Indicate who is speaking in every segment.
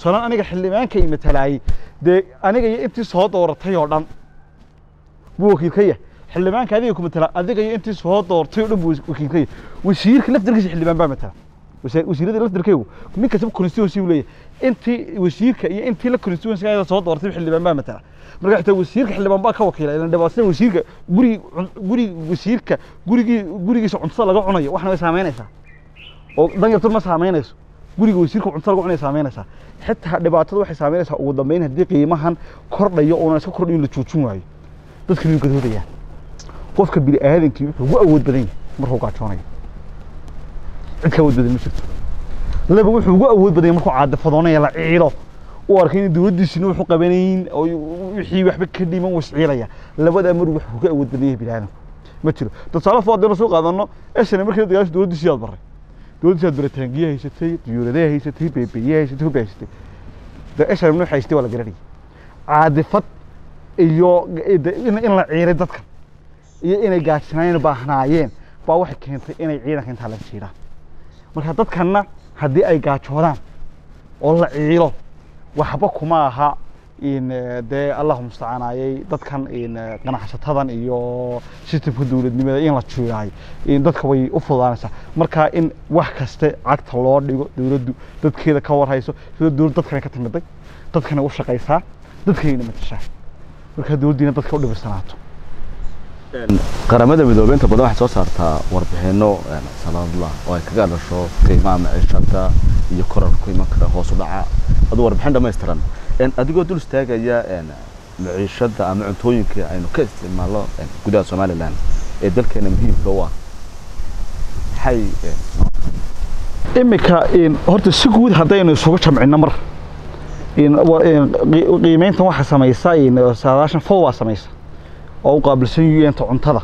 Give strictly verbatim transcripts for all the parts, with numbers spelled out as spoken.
Speaker 1: tusaale aniga xildhibaanka ay matalaay de aniga iyo intii soo dooratay oo dhan buu wakiilka yahay xildhibaanka adiga ku matala adiga iyo intii soo doortay oo dhan buu wakiilka yahay wasiirka laftirkiisa xildhibaan baa matala wasiirada laftirkeegu nin kasta constituency uu leeyahay intii wasiirka iyo intii la constituency ay soo doortay xildhibaan baa matala marka xitaa wasiirka xildhibaan baa ka wakiila ilaa dhabaasay wasiirka guri guri wasiirka gurigi gurigiisa cuntada laga cunayo waxna way saameynaysaa oo dan yartu ma saameynayso guriga wasiirka cuntada laga cunayo saameynaysaa xitaa dhibaatada waxay saameynaysaa ugu dambeyn haddii qiimahan kordhayo oo iska kordhin la joojin waayo dadka way gadoodayaan qofka bini aadankii wuxuu ugu awood badan yahay markuu gaajoonayo cid ka awood badan ma jirto laba wuxuu ugu awood badan yahay markuu caadifadoonayo la ciilo u arkay in dawladdiisina wuxuu qabanayn oo wixii waxba ka dhiman wasciilaya labada mar wuxuu ka awood badan yahay bini aadamku ma jiro tusaale foodeena soo qaadano esna markii dagaasho dawladdiisa aad baray dawladdiisa aad baritaangiye haysatay diyuuradaha haysatay beebiye haysatay hubba haysatay da esna inuu haystay wala garanay caadifad iyo in la ciiray dadka iyo inay gaajinayn baahnaayeen baa waxay keentay inay ciidanka inta la jiiraan marka dadkana haddii ay gaajoodaan oo la ciilo waxba kuma aha in de Allahu musta'anayay dadkan in qanacsatadan iyo systemka dawladnimada in la jiiray in dadka way u fududaanaysaa marka in wax kaste cagta loo dhigo dawladdu dadkeeda ka warhayso sida dawlad dadkan ka timiday dadkan u shaqaysaa dadkeena ma tashaa marka dawladdiina dadka u dhibirsanaato
Speaker 2: qaramada midoobay inta badan waxay soo saartaa warbixino sanadla oo ay kaga dhasho qiimaha maciishada iyo kororka ku iman kara hoos u dhaca adu warbixin dhameystiran in adigoo dul istaagaya maciishada ama cuntooyinka aynu ka isticmaalo gudaha Soomaaliland ee dalkeena muhiimka u ah hay
Speaker 1: imika in horta si guud hadaynu isugu jamcino mar in qiimeynta waxa sameeyay in saadaashan fawwa sameeyay oo qaabilsan U N ta cuntada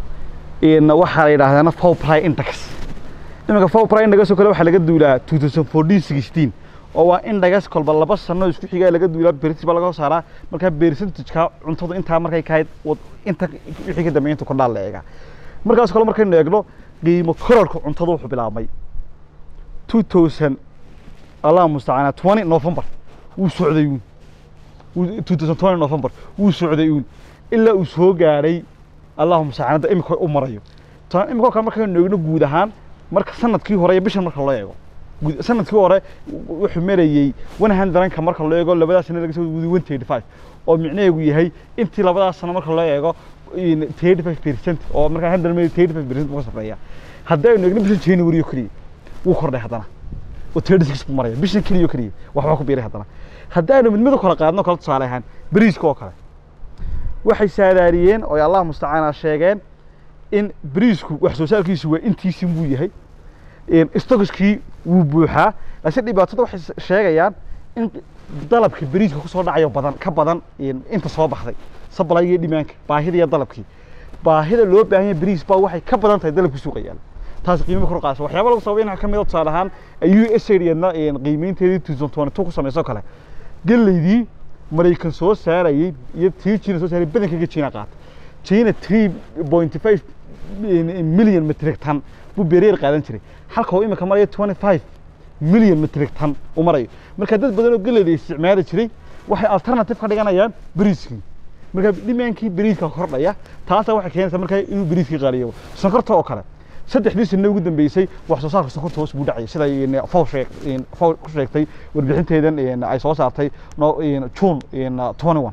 Speaker 1: in waxa la yiraahdaa F A O Price Index imika F A O Price Index oo kale waxa laga duulaa twenty fourteen sixteen oo waa index kolba laba sano isku xiga laga duulaa percentage laga saaraa marka percentage-ka cuntada inta markay ka hayd inta wixii ka dambeeyay inta ku dhaal leega markaas kale markay eegno qiimo kororka cuntada wuxuu bilaabmay two thousand Allah musta'ana twenty November uu socday two thousand twenty November uu socday إلا وسوقاري اللهم سبحانه إمك أمريو تان إمك كان مركز نقول جودهان مركز سنة كي هراء بيش مركز الله يجوا سنة كي هراء وحمري وانا هندران كمركز الله يجوا لبدا سنة لقيت وين thirty five أو معناه يقول هاي أنت لبدا سنة مركز الله يجوا thirty five percent أو مركز هندران مي thirty five percent مقصر فيها هذا نقول بيش تشين وريو كري وخرده هذانا و thirty six مرة بيش كريو كري وحوك بيره هذانا هذا من مدة كلا قادنا كلا صالحان بريس كوكله waxay saadaariyeen oo Allah musta'ana sheegeen in bariisku wax soo saarkiisu waa intiisin buu yahay in stockiski uu buuxaa laakiin dhibaatada waxay sheegayaan in dalabka bariiska ku soo dhacayo badan ka badan in inta soo baxday supply-ga dhimaanka baahida iyo dalabkii baahida loo baahan yahay bariis baa waxay ka badan tahay dalabka suuqa yaal taas qiimo kor qaas waxyaabo lagu sameeyay waxa kamid ah tusaalahan U S A iyadna in qiimeynteedii twenty twenty-two ku sameeyay kale galeydii Mareykan soo saarayay iyo China soo saaray badanka China qaat China three point five million metric ton buu beereer qaadan jiray halka uu imika maray twenty-five million metric ton u maray marka dad badan oo galeed isticmaali jiray waxay alternative ka dhiganayaan bariiskii marka dhimaankii bariiska kordhaya taas waxay keenaysaa marka inuu bariiskii qaaliyo sonkorta oo kale saddexdii sano ugu dambeysay wax soo saarka sonkorta hoos buu dhacay sida in F A O sheeg in F A O ku sheegtay warbixinteedan in ay soo saartay in June in twenty-one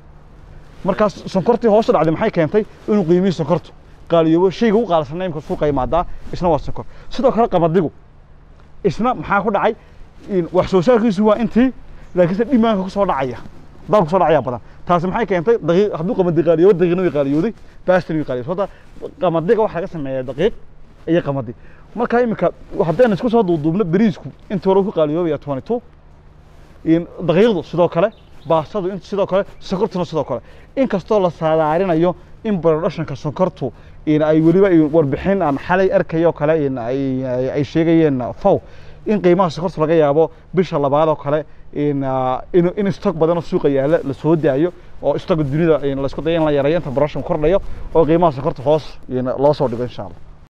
Speaker 1: markaas sonkortii hoos u dhacday maxay keentay inuu qiimihiisa sonkortu qaaliyo shayga u qaalsanay imka suuqa yimaada isna waa sonkor sidoo kale qamadigu isna maxaa ku dhacay in wax soo saarkiisu waa intii laakiin dhimaanka ku soo dhacaya dalku soo dhacaya badan taas maxay keentay daqiiq hadduu qamadi qaaliyo daqiiqna way qaaliyooday baastan way qaaliyo soo qamadiga waxa laga sameeyaa daqiiq iyo qamadi marka imika haddaan isku soo duubno bariisku inta hore ku qaaliyoobaya twenty-two in daqiiqdu sidoo kale baasadu in sidoo kale sonkortuna sidoo kale in kastoo la saadaarinayo in production-ka sonkortu in ay waliba warbixin aan xalay arkayo kale in ay ay sheegayeen F A O in qiimaha sonkorta laga yaabo bisha labaad oo kale in in in stock badan oo suuqa yaala la soo daayo oo stock dunida in la isku dayo in la yareeyo inta production kordhayo oo qiimaha sonkorta hoos in loo soo dhigo insha Allah